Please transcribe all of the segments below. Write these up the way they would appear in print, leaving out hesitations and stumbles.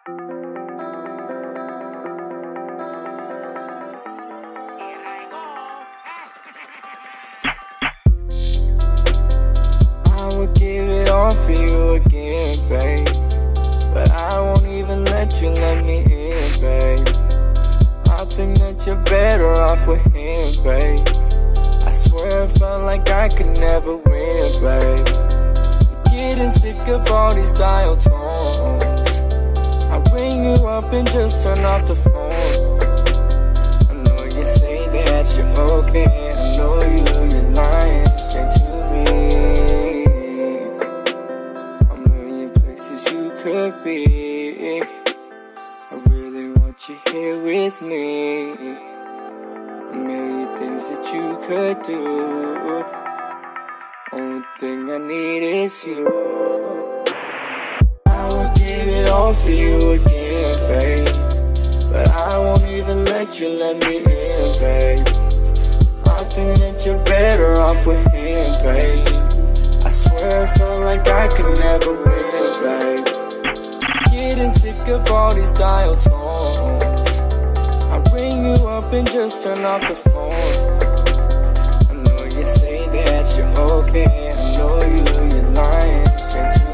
I would give it all for you again, babe, but I won't even let you let me in, babe. I think that you're better off with him, babe. I swear it felt like I could never win, babe. Getting sick of all these dial tones. I ring you up and just turn off the phone. I know you say that you're okay, I know you're lying straight to me. A million places you could be, I really want you here with me. A million things that you could do, only thing I need is you. I would give it all for you again, babe, but I won't even let you let me in, babe. I think that you're better off with him, babe. I swear I felt like I could never win, babe. Getting sick of all these dial tones. I ring you up and just turn off the phone. I know you say that you're okay, I know you're lying straight to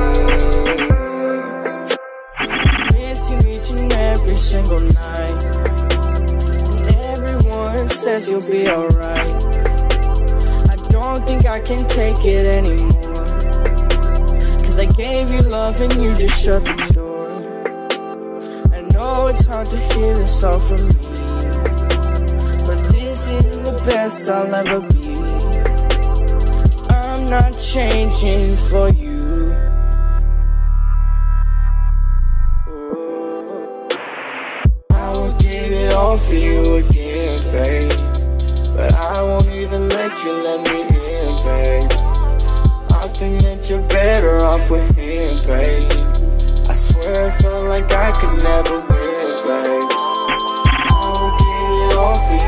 me. Miss you each and every single night, and everyone says you'll be alright. I don't think I can take it anymore, 'cause I gave you love and you just shut the door. I know it's hard to hear this all from me, but this isn't the best I'll ever be. I'm not changing for you. I would give it all for you again, babe, but I won't even let you let me in, babe. I think that you're better off with him, babe. I swear I felt like I could never win, babe. I would give it all for